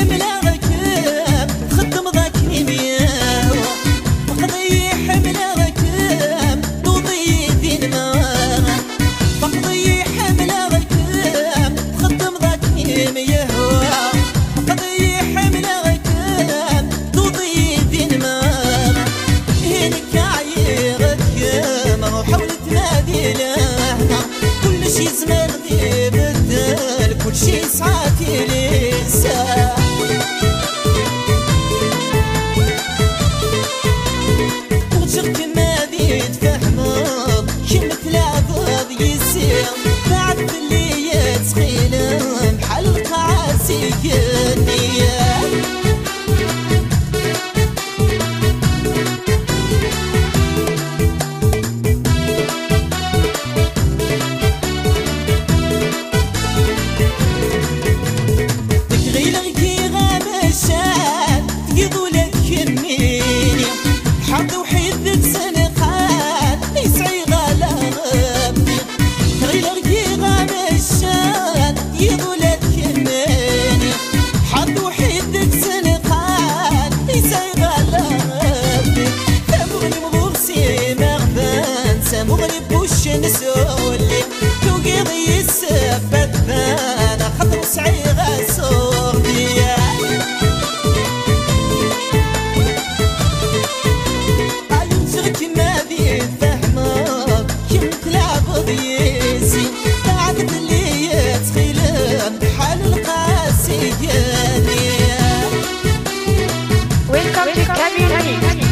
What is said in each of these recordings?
كلشي ساعاتي لسه وجرت ما ديت فهمض كلمة العباد يسير تعرف اللي يتخيل بحال القعاسي كنية مغرب وش نسولي توقيضي السبت ثانا خطر سعيغة صوردية عيوتك ما ذي فهمك كم تلعب ضيسي تعرف اللي يتخيلم بحال القاسي قانية Welcome to Kabir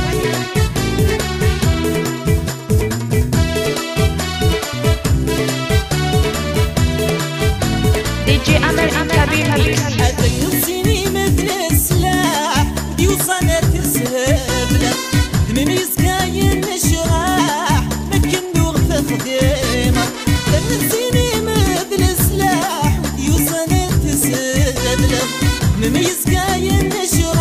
DJ Amel and Kabir Mix. أتنسيني مثل السلاح يوصل تسهبله مميز كاين نشراح مكن دوغ تخديمه أتنسيني مثل السلاح يوصل تسهبله مميز كاين نشراح